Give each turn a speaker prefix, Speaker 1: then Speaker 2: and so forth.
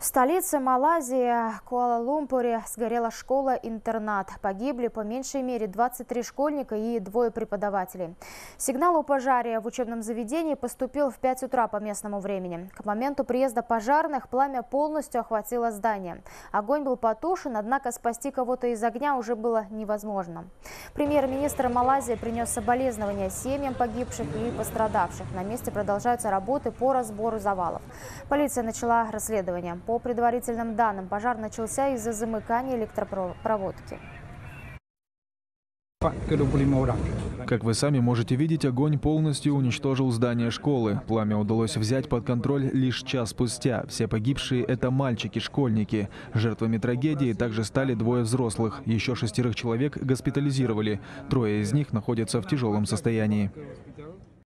Speaker 1: столице Малайзии, Куала-Лумпуре, сгорела школа-интернат. Погибли по меньшей мере 23 школьника и 2 преподавателей. Сигнал о пожаре в учебном заведении поступил в 5 утра по местному времени. К моменту приезда пожарных пламя полностью охватило здание. Огонь был потушен, однако спасти кого-то из огня уже было невозможно. Премьер-министр Малайзии принес соболезнования семьям погибших и пострадавших. На месте продолжаются работы по разбору завалов. Полиция начала расследование. По предварительным данным, пожар начался из-за замыкания электропроводки.
Speaker 2: Как вы сами можете видеть, огонь полностью уничтожил здание школы. Пламя удалось взять под контроль лишь час спустя. Все погибшие – это мальчики-школьники. Жертвами трагедии также стали 2 взрослых. Еще 6 человек госпитализировали. 3 из них находятся в тяжелом состоянии.